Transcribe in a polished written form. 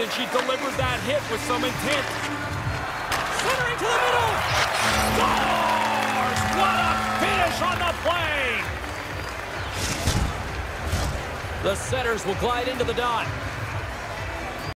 and she delivered that hit with some intent. Centering to the middle. Scores! What a finish on the play! The setters will glide into the dot.